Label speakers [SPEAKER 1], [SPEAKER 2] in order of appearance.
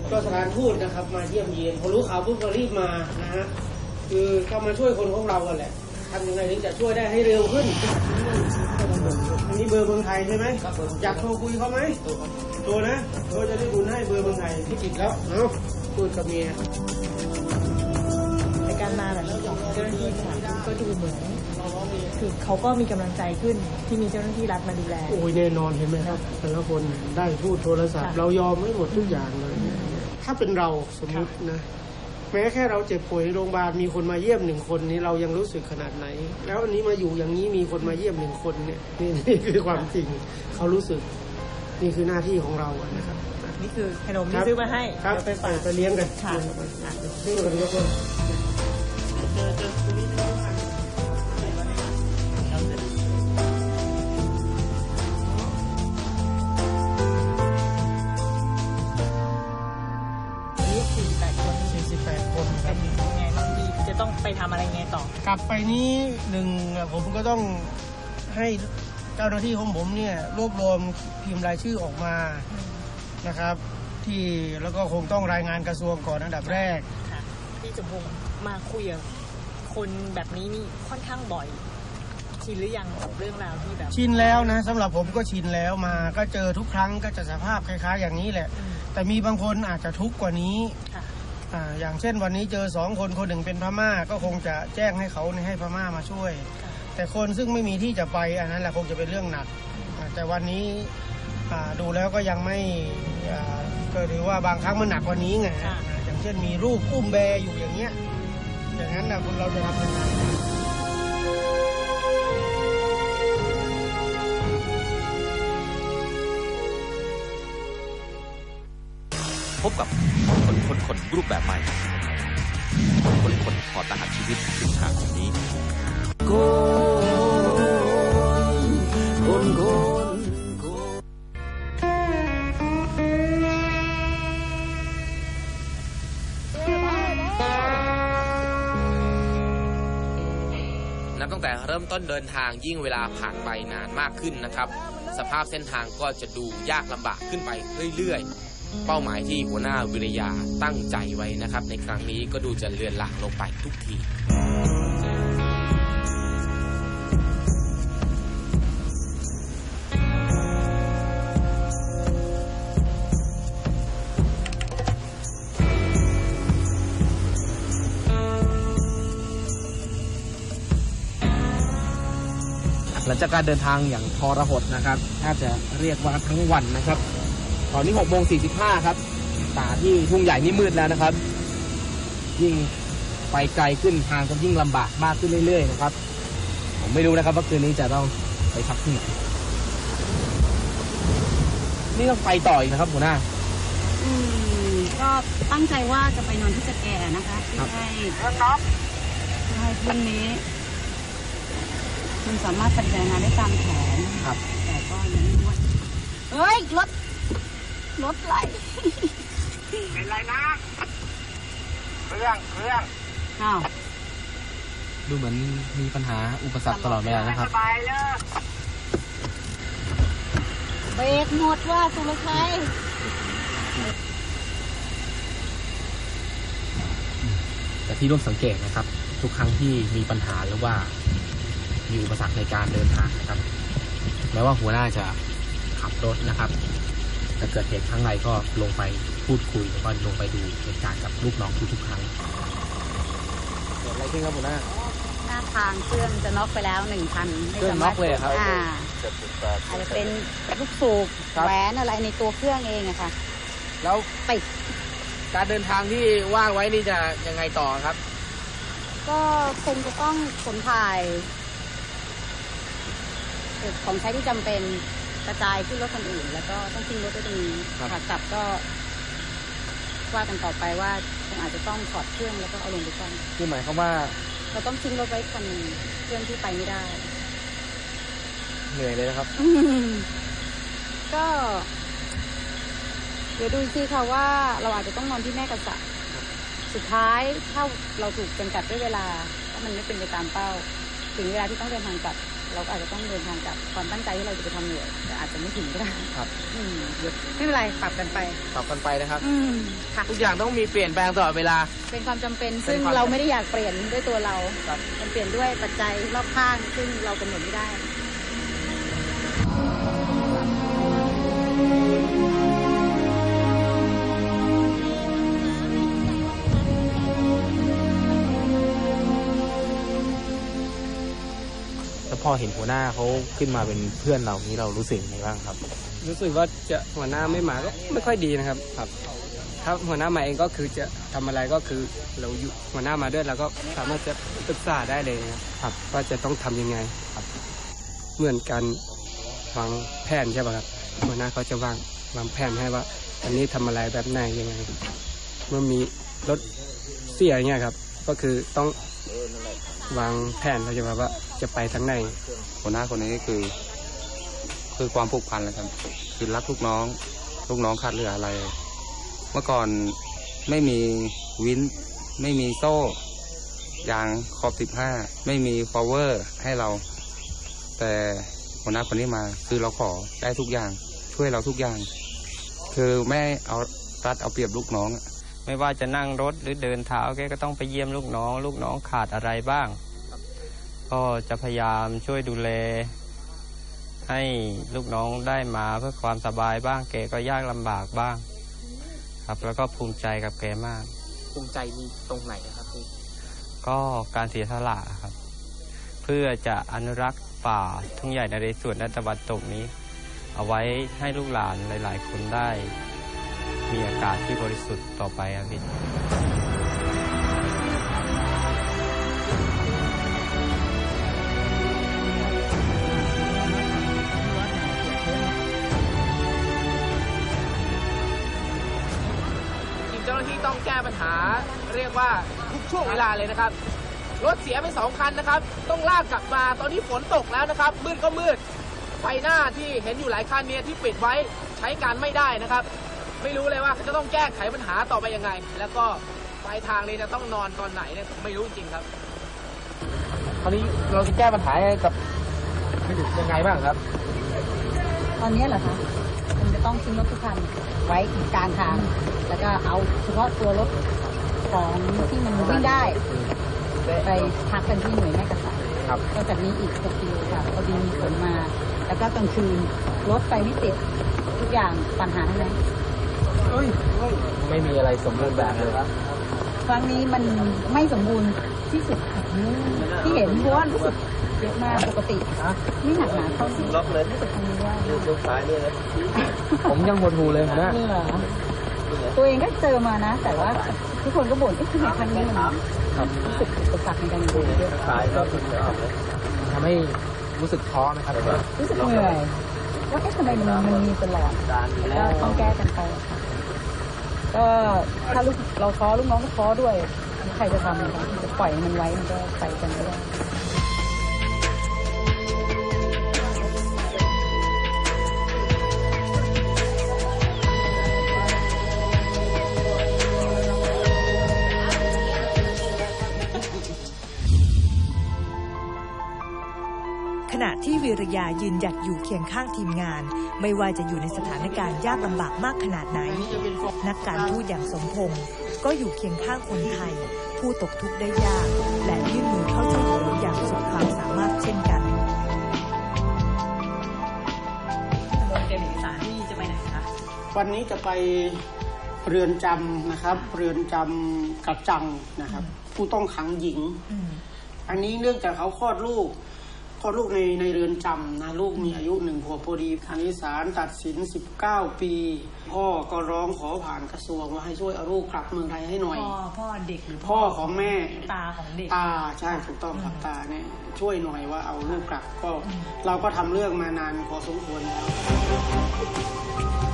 [SPEAKER 1] ก็สถานทูตนะครับมาเยี่ยมเยียนพอรู้ข่าวปุ๊บก็รีบมานะฮะคือเข้ามาช่วยคนของเราแหละทำยังไงถึงจะช่วยได้ให้เร็วขึ้นอันนี้เบอร์เมืองไทยใช่ไหมอยากโทรคุยเขาไหมโทรนะโทรจะได้บุญให้เบอร์เมืองไทยที่ติดแล้วพูดกับเมีย
[SPEAKER 2] ในการมาแบบนี้ของเจ้าหน้าที่สถานทูตก็ดูเหมือนคือเขาก็มีกำลังใจขึ้นที่มีเจ้าหน้าที่รัฐมาดูแล
[SPEAKER 1] โอ้ยแน่นอนเห็นไหมครับแต่ละคนได้พูดโทรศัพท์เรายอมไม่หมดทุกอย่างเลยถ้าเป็นเราสมมุตินะแม้แค่เราเจ็บป่วยในโรงพยาบาลมีคนมาเยี่ยม1 คนนี้เรายังรู้สึกขนาดไหนแล้วอันนี้มาอยู่อย่างนี้มีคนมาเยี่ยม1 คนเนี่ยนี่คือความจริงเขารู้สึกนี่คือหน้าที่ของเรานะครับ
[SPEAKER 2] นี่คือขนมที่ซื้อมาให้
[SPEAKER 1] ครับไปเลี้ยงกัน
[SPEAKER 2] ค่ะ
[SPEAKER 1] ซื้อกันทุกคน
[SPEAKER 2] ต้องไปทำอะไรไงต่อก
[SPEAKER 1] ลับไปนี้ผมก็ต้องให้เจ้าหน้าที่ของผมเนี่ยรวบรวมพิมพ์รายชื่อออกมานะครับที่แล้วก็คงต้องรายงานกระทรวงก่อนอันดับแรก
[SPEAKER 2] ที่สมพงษ์มาคุยกับคนแบบนี้นี่ค่อนข้างบ่อยชินหรือยังกับเรื่องราวที่แบบ
[SPEAKER 1] ชินแล้วนะสำหรับผมก็ชินแล้วมาก็เจอทุกครั้งก็จะสภาพคล้ายๆอย่างนี้แหละแต่มีบางคนอาจจะทุกข์กว่านี้อย่างเช่นวันนี้เจอ2 คนคนหนึ่งเป็นพม่าก็คงจะแจ้งให้เขาให้พม่ามาช่วยแต่คนซึ่งไม่มีที่จะไปอันนั้นแหละคงจะเป็นเรื่องหนักแต่วันนี้ดูแล้วก็ยังไม่ก็ถือว่าบางครั้งมันหนักกว่านี้ไงอย่างเช่นมีรูปอุ้มแบอยู่อย่างเงี้ยอย่างนั้นนะเราจะทำยังไง
[SPEAKER 3] พบกับคนรูปแบบใหม่คนถอดรหัสชีวิตสินค้าของนี้นับตั้งแต่เริ่มต้นเดินทางยิ่งเวลาผ่านไปนานมากขึ้นนะครับสภาพเส้นทางก็จะดูยากลำบากขึ้นไปเรื่อยๆเป้าหมายที่หัวหน้าวิริยาตั้งใจไว้นะครับในครั้งนี้ก็ดูจะเลือนลางลงไปทุกทีหลังจากการเดินทางอย่างทรหดนะครับน่าจะเรียกว่าทั้งวันนะครับตอนนี้6:45 ครับป่าที่ทุ่งใหญ่นี่มืดแล้วนะครับยิ่งไปไกลขึ้นทางก็ยิ่งลำบากมากขึ้นเรื่อยๆนะครับผมไม่รู้นะครับว่าคืนนี้จะต้องไปพักที่ไหนนี่ต้องไปต่ออีกนะครับหัวหน้า
[SPEAKER 4] ก็ตั้งใจว่าจะไปนอนที่สแกนะคะให้พรุ่งนี้คุณสามารถปฏิบัติงานได้ตามแผนแต่ก็ยังไม่ว่าเฮ้ยรถไหล
[SPEAKER 1] เป็นไรนะเครื่อง
[SPEAKER 4] อ้าว
[SPEAKER 3] ดูเหมือนมีปัญหาอุปสรรคตลอดเวลานะครับ
[SPEAKER 4] เบรกหมดว่าสุรชัย
[SPEAKER 3] แต่ที่ร่วมสังเกตนะครับทุกครั้งที่มีปัญหาหรือว่ามีอุปสรรคในการเดินทางนะครับแม้ว่าหัวหน้าจะขับรถนะครับแต่เกิดเหตุครั้งใดก็ลงไปพูดคุยแล้วก็ลงไปดูเหตุการณ์กับลูกน้องทุกครั้งเกิดอะไรขึ้นครับหัวหน้า
[SPEAKER 4] หน้าทางเครื่องจะน็อกไปแล้ว1 คัน
[SPEAKER 3] เครื่องน็อกเลยครับ
[SPEAKER 4] อาจจะเป็นลูกสูบแหวนอะไรในตัวเครื่องเองอะค่ะ
[SPEAKER 3] แล้ว
[SPEAKER 4] ติด
[SPEAKER 3] การเดินทางที่ว่างไว้นี่จะยังไงต่อครับ
[SPEAKER 4] ก็คงจะต้องขนถ่ายของใช้ที่จำเป็นกระจายขึ้นรถคนอื่นแล้วก็ต้องทิ้งรถไว้ตรงนี้ขากลับก็ว่ากันต่อไปว่าคงอาจจะต้องถอดเครื่องแล้วก็เอาลงไปก่อน
[SPEAKER 3] คือหมายความว่า
[SPEAKER 4] เราต้องทิ้งรถไว้คันนึงเครื่องที่ไปไม่ได้
[SPEAKER 3] เหนื่อยเลยนะครับ
[SPEAKER 4] ก็เดี๋ยวดูสิค่ะว่าเราอาจจะต้องนอนที่แม่กษัตริย์สุดท้ายถ้าเราถูกจำกัดด้วยเวลาถ้ามันไม่เป็นไปตามเป้าถึงเวลาที่ต้องเดินทางกลับเราก็อาจจะต้องเดินทางกลับความตั้งใจที่เราจะไปทำเหนื่อยแต่อาจจะไม่ถึงก็ได้ครับไม่เป็นไรปรับกันไป
[SPEAKER 3] นะครับ
[SPEAKER 4] ค่ะ
[SPEAKER 3] ทุกอย่างต้องมีเปลี่ยนแปลงตลอดเวลา
[SPEAKER 4] เป็นความจำเป็นซึ่งเราไม่ได้อยากเปลี่ยนด้วยตัวเรามันเปลี่ยนด้วยปัจจัยรอบข้างซึ่งเรากำหนดไม่ได้
[SPEAKER 3] แล้วพอเห็นหัวหน้าเขาขึ้นมาเป็นเพื่อนเรานี้เรารู้สึกยังไงบ้างครับ
[SPEAKER 5] รู้สึกว่าจะหัวหน้าไม่มาก็ไม่ค่อยดีนะครับถ้าหัวหน้ามาเองก็คือจะทำอะไรก็คือเราอยู่หัวหน้ามาด้วยเราก็สามารถจะปรึกษาได้เลยครับว่าจะต้องทำยังไงครับเหมือนกันวางแผนใช่ป่ะครับหัวหน้าเขาจะวางแผนให้ว่าอันนี้ทำอะไรแบบไหนยังไงเมื่อมีรถเสียเนี่ยครับก็คือต้องวางแผนเราจะแบบว่าจะไปทางไหน
[SPEAKER 6] หัวหน้าคนนี้คือความผูกพันเลยครับคือรักลูกน้องขาดเหลืออะไรเมื่อก่อนไม่มีวินไม่มีโซ่ยางขอบ15ไม่มีพาวเวอร์ให้เราแต่หัวหน้าคนนี้มาคือเราขอได้ทุกอย่างช่วยเราทุกอย่างคือไม่เอารัดเอาเปรียบลูกน้อง
[SPEAKER 5] ไม่ว่าจะนั่งรถหรือเดินเท้าแกก็ต้องไปเยี่ยมลูกน้องขาดอะไรบ้างก็จะพยายามช่วยดูแลให้ลูกน้องได้มาเพื่อความสบายบ้างแกก็ยากลำบากบ้างครับแล้วก็ภูมิใจกับแกมาก
[SPEAKER 3] ภูมิใจมีตรงไหนครับพี่
[SPEAKER 5] ก็การเสียสละครับเพื่อจะอนุรักษ์ป่าทุ่งใหญ่นเรศวรและตะวันตกนี้เอาไว้ให้ลูกหลานหลายๆคนได้มีอากาศที่บริสุทธิ์ต่อไปครับพี่
[SPEAKER 3] เจ้าหน้าที่ต้องแก้ปัญหาเรียกว่าทุกช่วงเวลาเลยนะครับรถเสียไป2 คันนะครับต้องลากกลับมาตอนนี้ฝนตกแล้วนะครับมืดก็มืดไฟหน้าที่เห็นอยู่หลายคันเนี่ยที่ปิดไว้ใช้การไม่ได้นะครับไม่รู้เลยว่าจะต้องแก้ไขปัญหาต่อไปยังไงแล้วก็ปลายทางนี้จะต้องนอนตอนไหนเนี่ยไม่รู้จริงครับคราวนี้เราจะแก้ปัญหากับยังไงบ้างครับ
[SPEAKER 4] ตอนนี้เหรอคะมันจะต้องทิ้งรถทุกคันไว้กลางทางแล้วก็เอาเฉพาะตัวรถของที่มันวิ่งได้ไปพักกันที่หน่วยแม่กระสันก็จากนี้อีก6 กิโลค่ะพอดีมีฝนมาแล้วก็กลางคืนรถไปไม่ติดทุกอย่างปัญหาทั้งนั้น
[SPEAKER 3] ไม่มีอะไรสมบูรณ์แบบเลยครับ
[SPEAKER 4] ครั้งนี้มันไม่สมบูรณ์ที่สุดที่เห็นเพราะว่ารู้สึกเยอะมากปกติไม่หนักหนาเท่าที่รู้สึกครั้งนี้ว่า
[SPEAKER 3] ผมยังหดหูเลยนะ
[SPEAKER 4] ตัวเองก็เจอมานะแต่ว่าทุกคนก็บ่นทำไมครั้งนี้มันรู้สึกอุปสรรคในการดูเยอะ
[SPEAKER 3] ทำให้รู้สึกท้อไหมครับ
[SPEAKER 4] รู้สึกเหนื่อยว่าทำไมมันมีตลอดแล้วต้องแก้กันไปก็ถ้าเราท้อลูกน้องก็ท้อด้วยใครจะทำนะคะจะปล่อยมันไว้มันก็ไปกันไม่ได้
[SPEAKER 7] ขณะที่วิริยายืนหยัดอยู่เคียงข้างทีมงานไม่ว่าจะอยู่ในสถานการณ์ยากลำบากมากขนาดไหนนักการทูตอย่างสมพงษ์ก็อยู่เคียงข้างคนไทยผู้ตกทุกข์ได้ยากและยื่นมือเข้าช่วยเหลืออย่างสุดความสามารถเช่นกัน
[SPEAKER 2] เตรียมเอกสารที่จะไปไหนคะ
[SPEAKER 1] วันนี้จะไปเรือนจำนะครับเรือนจำกระจังนะครับผู้ต้องขังหญิงอันนี้เนื่องจากเขาคลอดลูกในเรือนจำนะลูกมีอายุ1 ขวบพอดีอันนี้ศาลตัดสิน19 ปีพ่อก็ร้องขอผ่านกระทรวงว่าให้ช่วยเอาลูกกลับเมืองไทยให้หน่อย
[SPEAKER 2] พ่อเด็กหรือ
[SPEAKER 1] พ่อของแม่
[SPEAKER 2] ตาของเด็ก
[SPEAKER 1] ใช่ถูกต้องครับตาเนี่ยช่วยหน่อยว่าเอาลูกกลับก็เราก็ทำเรื่องมานานพอสมควรแล้ว